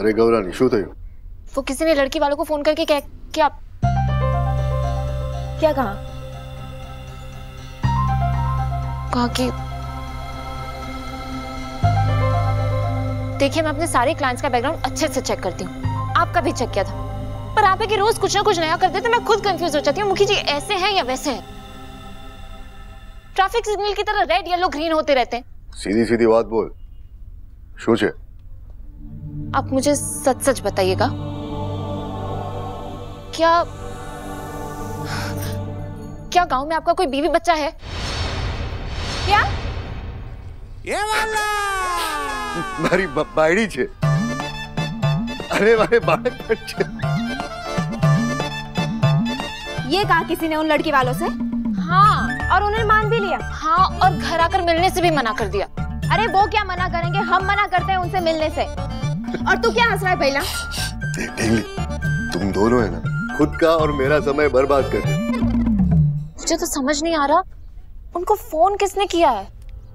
अरे गौरानी शू थयु? वो किसी ने लड़की वालों को फोन करके क्या कहा कि देखिए, मैं अपने सारे क्लाइंट्स का बैकग्राउंड अच्छे से चेक करती हूँ, आपका भी चेक किया था, पर आप है कि रोज कुछ ना कुछ नया करते तो मैं खुद कंफ्यूज हो जाती हूँ। मुखी जी ऐसे हैं या वैसे हैं? ट्रैफिक सिग्नल की तरह रेड येलो ग्रीन होते रहते हैं। सीधी सीधी बात बोल, शू छे? आप मुझे सच सच बताइएगा, क्या गांव में आपका कोई बीवी बच्चा है? क्या? ये वाला मारी बायड़ी छे। अरे मारे बाळक छे। ये कहा किसी ने उन लड़की वालों से? हाँ, और उन्हें मान भी लिया? हाँ, और घर आकर मिलने से भी मना कर दिया। अरे वो क्या मना करेंगे, हम मना करते हैं उनसे मिलने से। और तू क्या हंस रहा है पहला? तुम दोनों है ना, खुद का और मेरा समय बर्बाद कर रहे हो। मुझे तो समझ नहीं आ रहा, उनको फोन किसने किया है?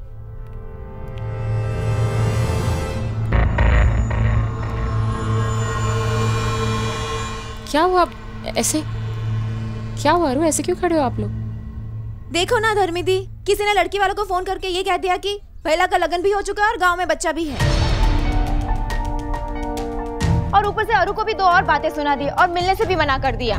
क्या हुआ ऐसे? क्या हुआ अरु, ऐसे क्यों खड़े हो आप लोग? देखो ना धर्मी दी, किसी ने लड़की वालों को फोन करके ये कह दिया कि पहला का लगन भी हो चुका है और गांव में बच्चा भी है। और ऊपर से अरु को भी दो और बातें सुना दी और मिलने से भी मना कर दिया।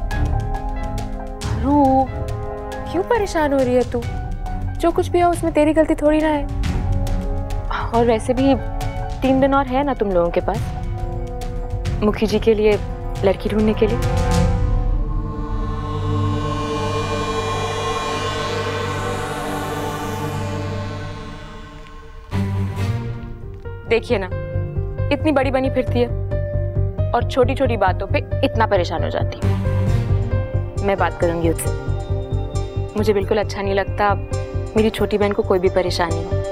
अरु, क्यों परेशान हो रही है तू? जो कुछ भी है उसमें तेरी गलती थोड़ी ना है। और वैसे भी 3 दिन और है ना तुम लोगों के पास मुखी जी के लिए लड़की ढूंढने के लिए। देखिए ना, इतनी बड़ी बनी फिरती है और छोटी छोटी बातों पे इतना परेशान हो जाती है। मैं बात करूंगी उससे। मुझे बिल्कुल अच्छा नहीं लगता मेरी छोटी बहन को कोई भी परेशानी हो।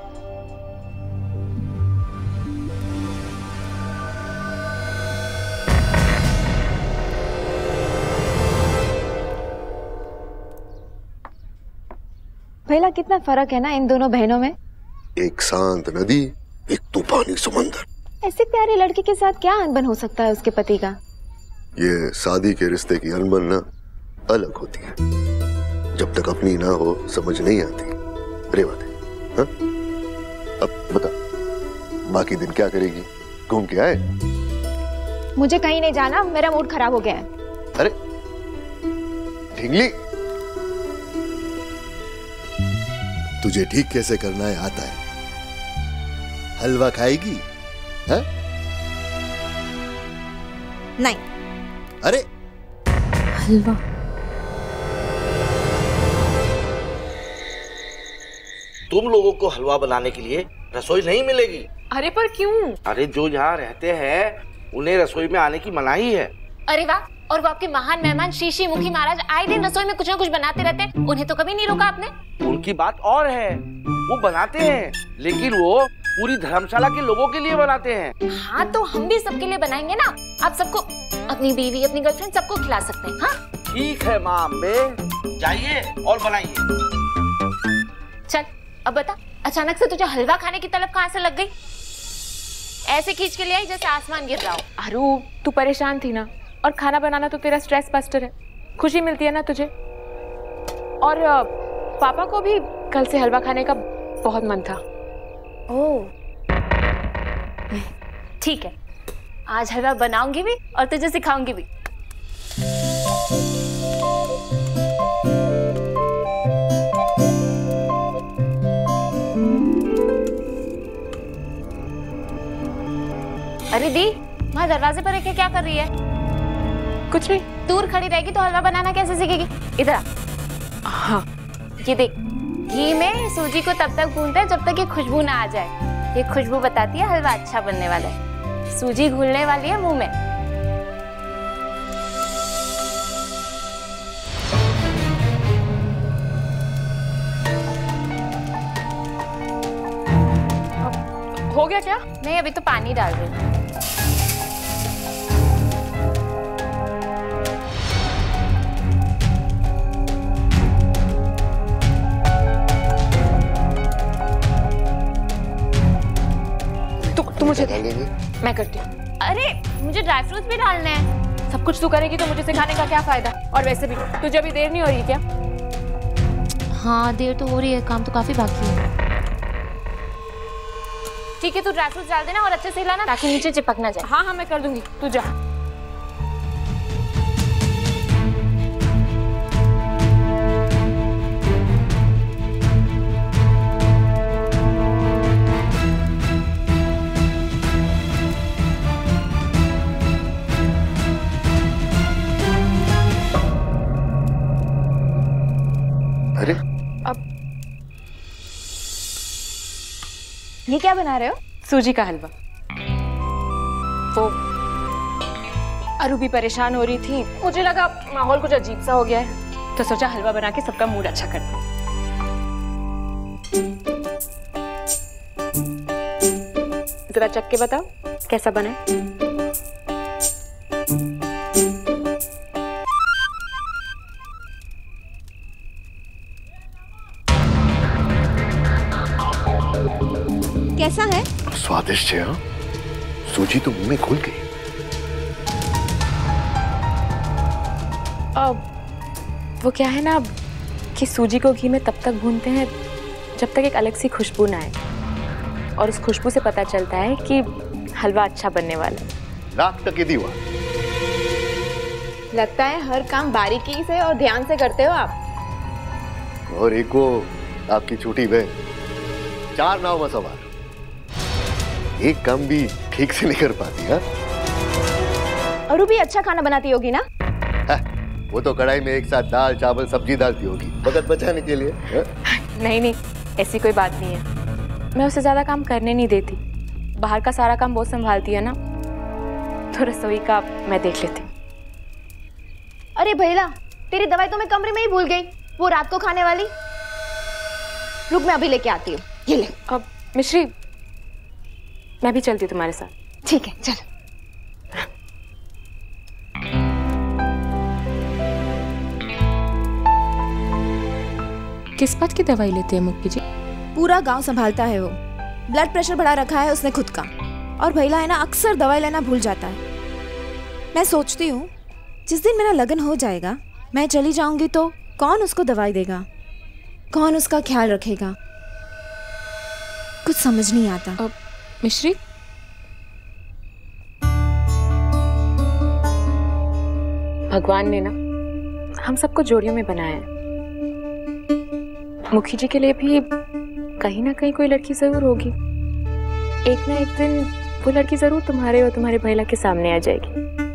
पहला कितना फर्क है ना इन दोनों बहनों में। एक शांत नदी, एक तूफानी समंदर। ऐसी प्यारी लड़की के साथ क्या अनबन हो सकता है उसके पति का? ये शादी के रिश्ते की अनबन ना अलग होती है। जब तक अपनी ना हो समझ नहीं आती। रेवा दे, हाँ? अब बता, बाकी दिन क्या करेगी? घूम के आए? मुझे कहीं नहीं जाना, मेरा मूड खराब हो गया है। अरे ढिंगली, तुझे ठीक कैसे करना है आता है। हलवा खाएगी? है? नहीं। अरे हलवा? तुम लोगों को हलवा बनाने के लिए रसोई नहीं मिलेगी। अरे पर क्यों? अरे जो यहाँ रहते हैं उन्हें रसोई में आने की मनाही है। अरे वाह, और वो आपके महान मेहमान श्री मुखी महाराज आए दिन रसोई में कुछ ना कुछ बनाते रहते हैं, उन्हें तो कभी नहीं रोका आपने? उनकी बात और है, वो बनाते हैं लेकिन वो पूरी धर्मशाला के लोगों के लिए बनाते हैं। हाँ तो हम भी सबके लिए बनाएंगे ना। आप सबको, अपनी बीवी, अपनी गर्लफ्रेंड, सबको खिला सकते हैं। हाँ ठीक है माँ अम्बे, जाइए और बनाइए। चल अब बता, अचानक से तुझे हलवा खाने की तलब कहाँ से लग गई? ऐसे खींच के ले आई जैसे आसमान गिर रहा हो। अरु, तू परेशान थी ना, और खाना बनाना तो तेरा स्ट्रेस बस्टर है, खुशी मिलती है ना तुझे। और पापा को भी कल से हलवा खाने का बहुत मन था। ओह ठीक है, आज हलवा बनाऊंगी भी और तुझे सिखाऊंगी भी। अरे दी, वहाँ दरवाजे पर रखे क्या कर रही है? कुछ नहीं। दूर खड़ी रहेगी तो हलवा बनाना कैसे सीखेगी? इधर आ। हाँ ये देख, घी में सूजी को तब तक भूनते हैं जब तक ये खुशबू ना आ जाए। ये खुशबू बताती है हलवा अच्छा बनने वाला है। सूजी घुलने वाली है मुंह में। हो गया क्या? नहीं, अभी तो पानी डाल रही हूँ। तू मुझे दे, डालेंगे? मैं करती हूँ। अरे मुझे ड्राई फ्रूट्स भी डालने हैं। सब कुछ तू करेगी तो मुझे सिखाने का क्या फायदा? और वैसे भी तुझे अभी देर नहीं हो रही क्या? हाँ देर तो हो रही है, काम तो काफी बाकी है। ठीक है, तू ड्राई फ्रूट्स डाल देना और अच्छे से हिलाना ताकि नीचे चिपक ना जाए। हाँ मैं कर दूंगी, तू जा। अरे अब ये क्या बना रहे हो? सूजी का हलवा। वो अरू भी परेशान हो रही थी, मुझे लगा माहौल कुछ अजीब सा हो गया है, तो सोचा हलवा बना के सबका मूड अच्छा कर दूं। जरा चख के बताओ कैसा बना है? कैसा है? स्वादिष्ट है। हाँ, सूजी तो मुंह में घुल गई। वो क्या है ना कि सूजी को घी में तब तक भूनते हैं जब तक एक अलग सी खुशबू ना आए, और उस खुशबू से पता चलता है कि हलवा अच्छा बनने वाला है। लाख टके दीवा। लगता है हर काम बारीकी से और ध्यान से करते हो आप। और एक वो आपकी छोटी बहन, 4 नाव में सवार, एक काम भी ठीक से नहीं कर पाती। है अरू भी अच्छा खाना बनाती होगी ना? वो तो कढ़ाई में एक साथ दाल चावल सब्जी डालती होगी वक्त बचाने के लिए। नहीं ऐसी कोई बात नहीं है, मैं उसे ज्यादा काम करने नहीं देती। बाहर का सारा काम वो संभालती है ना, तो रसोई का मैं देख लेती हूँ। अरे भैया, तेरी दवाई तो मैं कमरे में ही भूल गई, वो रात को खाने वाली। रुक, मैं अभी लेके आती हूँ। ये ले। अब मिश्री, मैं भी चलती हूँ तुम्हारे साथ। ठीक है, चल। किस बात की दवाई लेते हैं मुक्की जी? पूरा गांव संभालता है वो। ब्लड प्रेशर बढ़ा रखा है उसने खुद का, और भैया है ना अक्सर दवाई लेना भूल जाता है। मैं सोचती हूँ जिस दिन मेरा लगन हो जाएगा, मैं चली जाऊंगी तो कौन उसको दवाई देगा, कौन उसका ख्याल रखेगा, कुछ समझ नहीं आता। मिश्री, भगवान ने ना हम सबको जोड़ियों में बनाया है। मुखी जी के लिए भी कहीं ना कहीं कोई लड़की जरूर होगी। एक ना एक दिन वो लड़की जरूर तुम्हारे और तुम्हारे भैया के सामने आ जाएगी।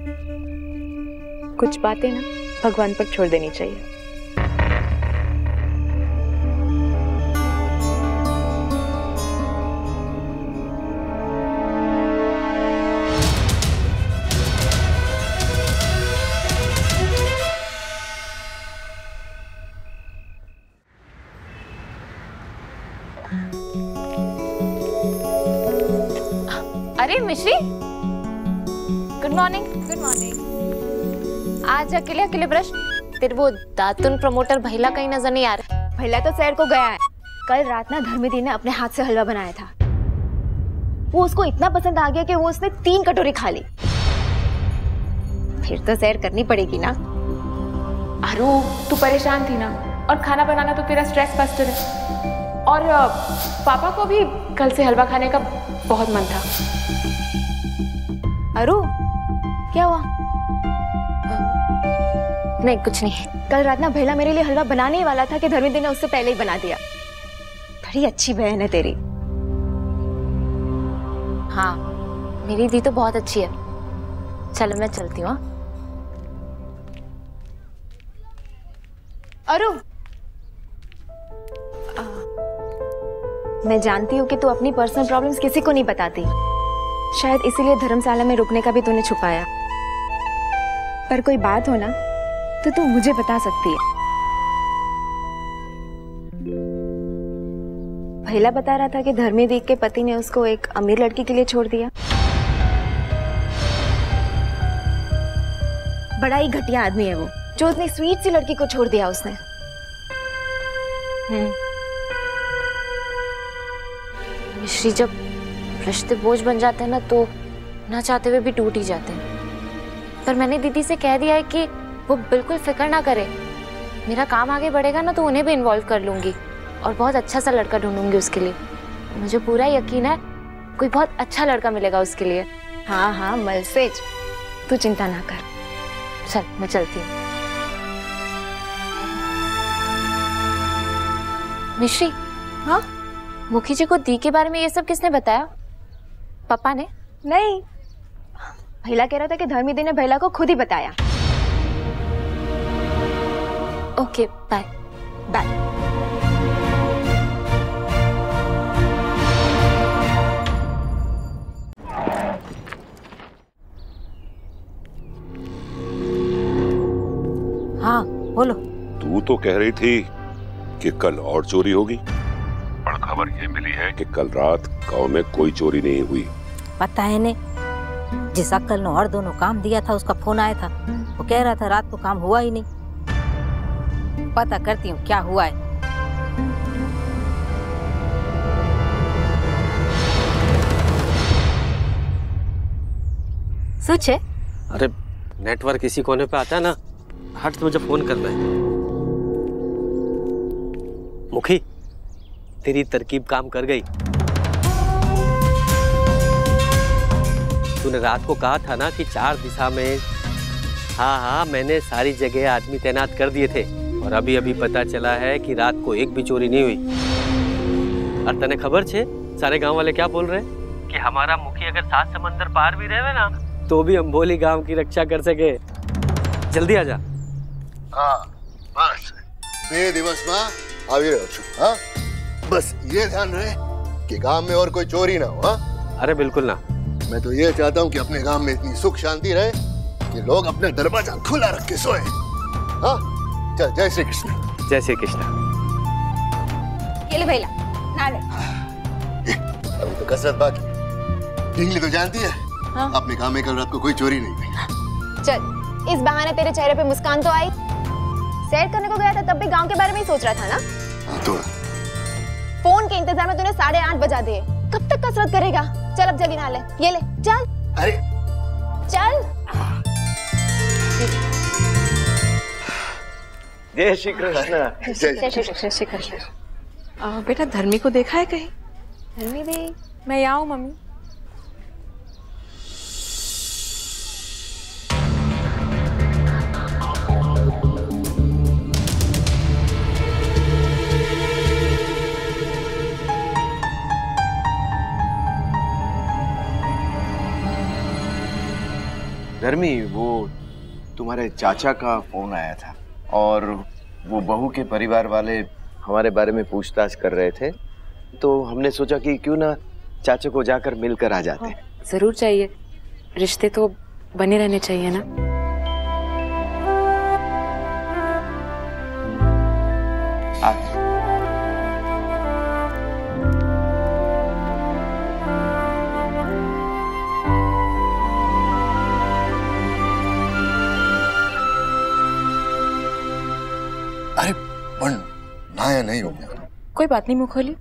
कुछ बातें ना भगवान पर छोड़ देनी चाहिए। अरे मिश्री, गुड मॉर्निंग। Good morning. आज अकेले अकेले ब्रश, तेरे वो दातुन प्रमोटर भैला कहीं नजर नहीं आ रहा। भैया तो सैर को गया है। कल रात ना धर्मी दी ने अपने हाथ से हलवा बनाया था, वो उसको इतना पसंद आ गया कि वो उसने 3 कटोरी खा ली। फिर तो सैर करनी पड़ेगी ना। अरु, तू परेशान थी ना, और खाना बनाना तो तेरा स्ट्रेस बस्टर है। और पापा को भी कल से हलवा खाने का बहुत मन था। अरु, क्या हुआ? नहीं कुछ नहीं। कल रात ना भैया मेरे लिए हलवा बनाने ही वाला था कि धर्मी दी ने उससे पहले ही बना दिया। बड़ी अच्छी बहन है तेरी। हाँ, मेरी दी तो बहुत अच्छी है। चलो मैं चलती हूँ। अरु, मैं जानती हूँ कि तू अपनी पर्सनल प्रॉब्लम्स किसी को नहीं बताती, शायद इसीलिए धर्मशाला में रुकने का भी तूने छुपाया। पर कोई बात हो ना तो तू मुझे बता सकती है। भैया बता रहा था कि धर्मी दी के पति ने उसको एक अमीर लड़की के लिए छोड़ दिया। बड़ा ही घटिया आदमी है वो, जो उतनी स्वीट सी लड़की को छोड़ दिया उसने। मिश्री, जब रिश्ते बोझ बन जाते हैं ना तो ना चाहते हुए भी टूट ही जाते हैं। पर मैंने दीदी से कह दिया है कि वो बिल्कुल फिक्र ना करे, मेरा काम आगे बढ़ेगा ना तो उन्हें भी इन्वॉल्व कर लूंगी और बहुत अच्छा सा लड़का ढूंढूंगी उसके लिए। मुझे पूरा यकीन है कोई बहुत अच्छा लड़का मिलेगा उसके लिए। हाँ हाँ मलसेज, तू चिंता ना कर। चल मैं चलती हूँ। मिश्री, हाँ मुखी जी को दी के बारे में ये सब किसने बताया? पापा ने? नहीं, भैला कह रहा था कि धर्मी दी ने भैला को खुद ही बताया। Okay bye. बाय। हाँ बोलो। तू तो कह रही थी कि कल और चोरी होगी, पर खबर ये मिली है कि कल रात गांव में कोई चोरी नहीं हुई। पता है ने, जिस अक्कल ने और दोनों काम दिया था उसका फोन आया था। वो कह रहा था रात को काम हुआ ही नहीं। पता करती हूँ क्या हुआ है। सच है? अरे नेटवर्क इसी कोने पे आता है ना। हट, तो मुझे फोन करना है। मुखी, तेरी तरकीब काम कर गई। तूने रात को कहा था ना कि 4 दिशा में। हाँ हाँ, मैंने सारी जगह आदमी तैनात कर दिए थे और अभी अभी पता चला है कि रात को एक भी चोरी नहीं हुई। और तने खबर छे सारे गांव वाले क्या बोल रहे हैं कि हमारा मुखी अगर 7 समंदर पार भी रहे ना तो भी हम बोली गांव की रक्षा कर सके। जल्दी आ जा। हाँ बस बे दिवस माँ આવી રહ્યો છું। हाँ बस ये ध्यान रहे कि गांव में और कोई चोरी ना हो। हाँ अरे बिल्कुल ना। मैं तो ये चाहता हूँ कि अपने गांव में इतनी सुख शांति रहे कि लोग अपने दरवाजा खुला रख के सोए। हाँ चल, जय श्री कृष्ण। जय श्री कृष्ण। ये ले भैला, ना ले। अभी तो कसरत बाकी। ढींगली तो जानती है। हाँ? अपने गांव में कल रात को कोई चोरी नहीं हुई। चल, इस बहाने तेरे चेहरे पे मुस्कान तो आई। सैर करने को गया था तब भी गांव के बारे में ही सोच रहा था ना? हाँ, तो फोन के इंतजार में तूने 8:30 बजा दिए। कब तक कसरत करेगा? चल अब जल्दी नहा ले। ये ले, चल। अरे चल। जय श्री कृष्ण। जय श्री कृष्ण। बेटा धर्मी को देखा है कहीं? धर्मी भी? मैं यहाँ हूँ मम्मी। धर्मी, वो तुम्हारे चाचा का फोन आया था और वो बहू के परिवार वाले हमारे बारे में पूछताछ कर रहे थे, तो हमने सोचा कि क्यों ना चाचा को जाकर मिलकर आ जाते हैं। जरूर चाहिए, रिश्ते तो बने रहने चाहिए ना। अरे पण नहाया नहीं हो गया। कोई बात नहीं, मुँह खोली।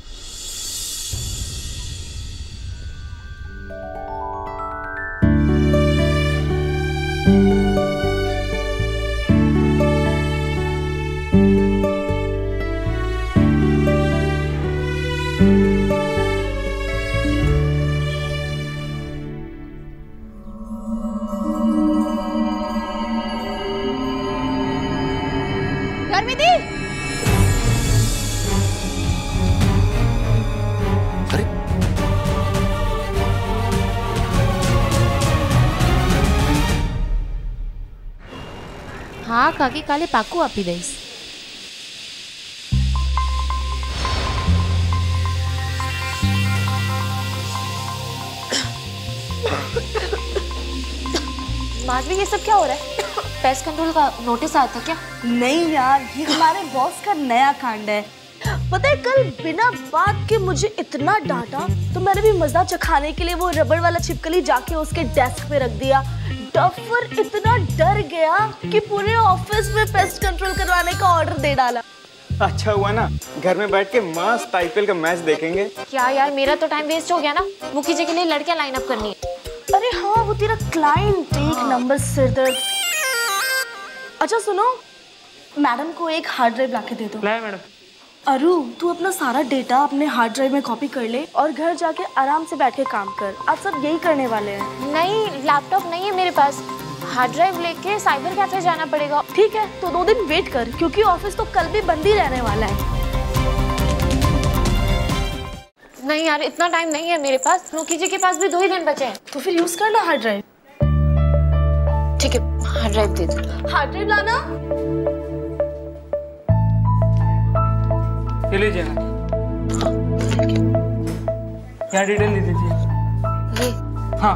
हाँ काकी काले पाकू आपी दईश। माधवी, ये सब क्या हो रहा है? पेस्ट कंट्रोल का नोटिस आया था क्या? नहीं यार, ये हमारे बॉस का नया कांड है। पता है कल बिना बात के मुझे इतना डांटा तो मैंने भी मजा चखाने के लिए वो रबड़ वाला छिपकली जाके उसके डेस्क पे रख दिया। डफर इतना डर गया कि पूरे ऑफिस में पेस्ट कंट्रोल करवाने का ऑर्डर दे डाला। अच्छा हुआ ना, घर में बैठ के मस्त आईपीएल का मैच देखेंगे। क्या यार, मेरा तो टाइम वेस्ट हो गया ना। मुखी जी के लिए लड़कियां लाइन अप करनी है। अरे हाँ, वो तेरा क्लाइंट एक नंबर सिरदर्द। अच्छा सुनो, मैडम को एक हार्ड ड्राइव लाके दे दो। लाए मैडम। अरु, तू अपना सारा डेटा अपने हार्ड ड्राइव में कॉपी कर ले और घर जाके आराम से बैठ के काम कर। आज सब यही करने वाले हैं। नहीं, लैपटॉप नहीं है मेरे पास, हार्ड ड्राइव लेके साइबर कैफे जाना पड़ेगा। ठीक है, तो 2 दिन वेट कर, क्योंकि ऑफिस तो कल भी बंद ही रहने वाला है। नहीं यार, इतना टाइम नहीं है मेरे पास। मुखी जी के पास भी 2 ही दिन बचे हैं। तो फिर यूज कर ना हार्ड ड्राइव। ठीक है, हार्ड ड्राइव दे दो। हार्ड ड्राइव लाना। ये लीजिए ना। यहाँ डिटेल दे दीजिए। ये हाँ।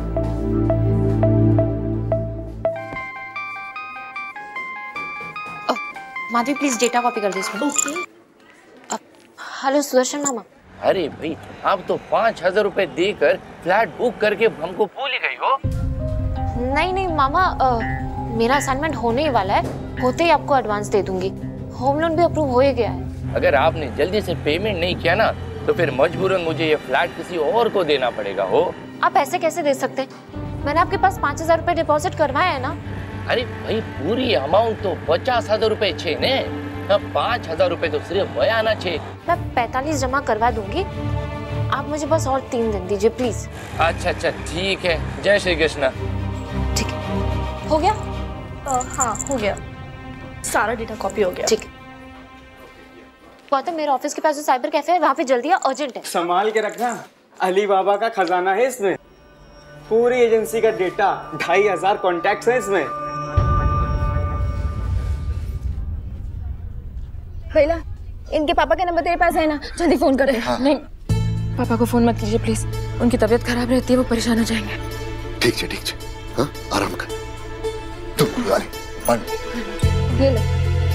माधवी प्लीज डेटा कॉपी कर दो इसमें। ओके। हेलो सुदर्शन मामा। अरे भाई, आप तो 5,000 रुपए देकर फ्लैट बुक करके हमको भूल ही गई हो। नहीं नहीं मामा, मेरा असाइनमेंट होने ही वाला है, होते ही आपको एडवांस दे दूंगी। होम लोन भी अप्रूव हो ही गया है। अगर आपने जल्दी से पेमेंट नहीं किया ना, तो फिर मजबूरन मुझे ये फ्लैट किसी और को देना पड़ेगा हो। आप ऐसे कैसे दे सकते हैं? मैंने आपके पास 5,000 रुपए डिपॉजिट करवाया है ना। अरे भाई, पूरी अमाउंट तो 50,000 रुपए छे ने। 5,000 रुपए तो सिर्फ बयाना छे। मैं 45 जमा करवा दूंगी, आप मुझे बस और 3 दिन दीजिए प्लीज। अच्छा अच्छा ठीक है, जय श्री कृष्ण। ठीक है, हो गया? हाँ हो गया, सारा डेटा कॉपी हो गया। ठीक है गौतम, मेरे ऑफिस के पास जो साइबर कैफे है वहाँ पे जल्दी आ, अर्जेंट है। संभाल के रखना, अली बाबा का खजाना है इसमें। पूरी एजेंसी का डेटा, 2,500 कॉन्टैक्ट्स हैं इसमें। भैया, इनके पापा का नंबर तेरे पास है ना? जल्दी फोन कर दे। हाँ। नहीं, पापा को फोन मत कीजिए प्लीज, उनकी तबीयत खराब रहती है, वो परेशान हो जाएंगे। ठीक है ठीक है, हाँ आराम कर। तुम अरे मान ये लो।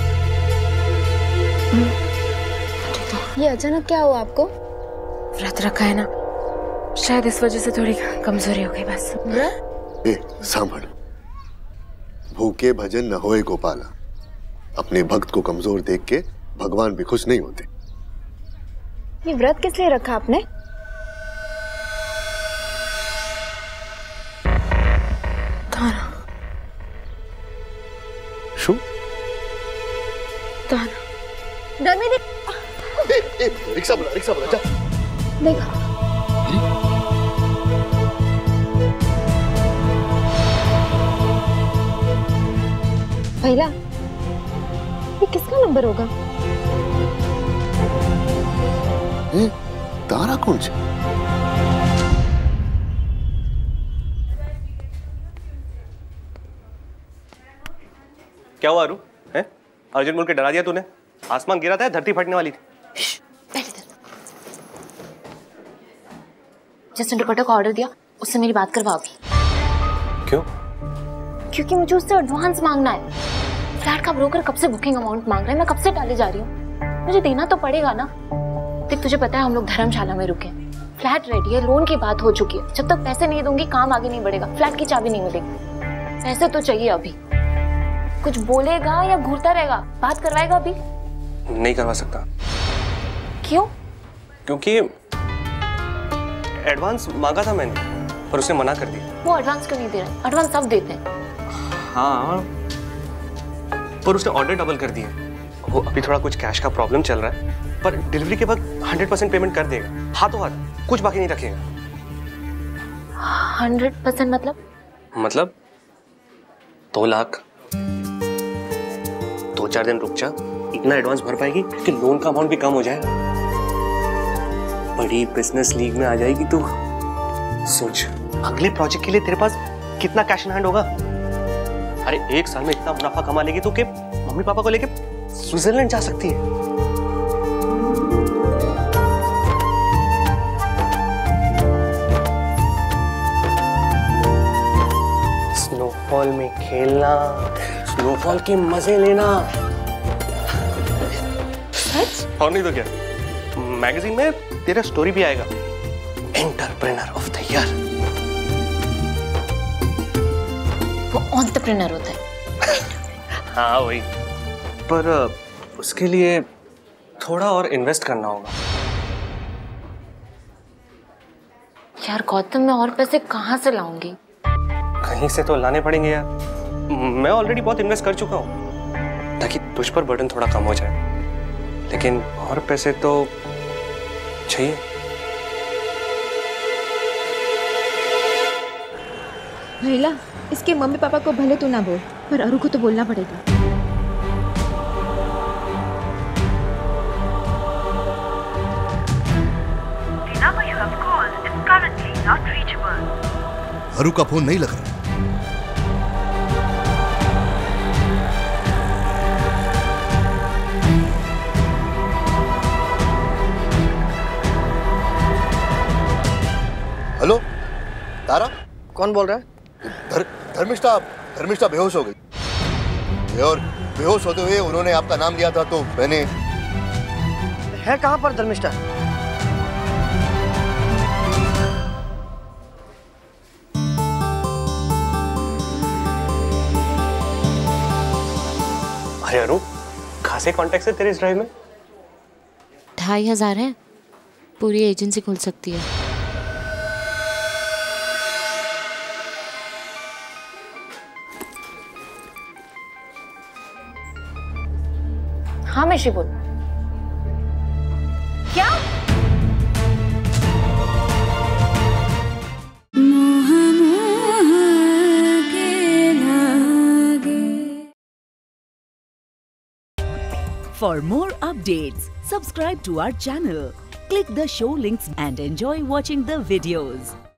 ये अचानक क्या हुआ आपको? व्रत रखा है ना, शायद इस वजह से थोड़ी कमजोरी हो गई बस। व्रत? ए सांभल, भूखे भजन न होए गोपाला। अपने भक्त को कमजोर देख के भगवान भी खुश नहीं होते। ये व्रत किस लिए रखा आपने? तारा। शू? तारा। धर्मी देख। रिक्शा बुला जा। देखो। भैया, ये किसका नंबर होगा? तारा कौन सी? क्या हुआ अरु? हैं? अर्जुन बोल के डरा दिया तूने? आसमान गिरा था, धरती फटने वाली थी। जिसने दुपट्टे का ऑर्डर दिया उससे मेरी बात करवा अभी। क्यों? क्योंकि मुझे उससे एडवांस मांगना है। फ्लैट का ब्रोकर कब से बुकिंग अमाउंट मांग रहा है, मैं कब से टाले जा रही हूँ, मुझे देना तो पड़ेगा ना। देख तुझे पता है हम लोग धर्मशाला में रुके, फ्लैट रेडी है, लोन की बात हो चुकी है। जब तक पैसे नहीं दूंगी काम आगे नहीं बढ़ेगा, फ्लैट की चाबी नहीं मिलेगी। पैसे तो चाहिए अभी। कुछ बोलेगा या घूरता रहेगा? बात करवाएगा अभी? नहीं करवा सकता। क्यों? क्योंकि एडवांस मांगा था मैंने, पर उसने मना कर दिया। वो एडवांस क्यों नहीं दे रहा? एडवांस सब देते हैं। हाँ, पर उसने ऑर्डर डबल कर दिया। वो अभी थोड़ा कुछ कैश का प्रॉब्लम चल रहा है, पर डिलीवरी के बाद 100% पेमेंट कर देगा, हाथों हाथ, कुछ बाकी नहीं रखेगा। 100% मतलब 2 लाख। 2-4 दिन रुक जा, इतना एडवांस भर पाएगी कि लोन का अमाउंट भी कम हो जाएगा। बड़ी बिजनेस लीग में आ जाएगी तू। सोच, अगले प्रोजेक्ट के लिए तेरे पास कितना कैश इन हैंड होगा। अरे 1 साल में इतना मुनाफा कमा लेगी तू कि मम्मी पापा को लेके स्विट्जरलैंड जा सकती है। स्नोफॉल में खेलना, स्नोफॉल के मजे लेना। सच? और नहीं तो क्या, मैगजीन में तेरा स्टोरी भी आएगा, एंटरप्रेन्योर ऑफ द ईयर। वो एंटरप्रेन्योर होता है। हाँ वही, पर उसके लिए थोड़ा और इन्वेस्ट करना होगा। यार गौतम, मैं और पैसे कहाँ से लाऊंगी? कहीं से तो लाने पड़ेंगे यार। मैं ऑलरेडी बहुत इन्वेस्ट कर चुका हूँ ताकि तुझ पर बर्डन थोड़ा कम हो जाए, लेकिन और पैसे तो चाहिए। भैला, इसके मम्मी पापा को भले तू ना बोल, पर अरु को तो बोलना पड़ेगा। अरु का फोन नहीं लग रहा। हेलो तारा, कौन बोल रहा है? धर्मिष्ठा बेहोश हो गई और बेहोश होते हुए उन्होंने आपका नाम लिया था, तो मैंने। है कहाँ पर धर्मिष्ठा? अरे अरु, खासे कॉन्टेक्ट है तेरे इस ड्राइव में। 2500 है, पूरी एजेंसी खुल सकती है। हाँ मिश्री बोल। क्या? For more updates, subscribe to our channel, click the show links and enjoy watching the videos.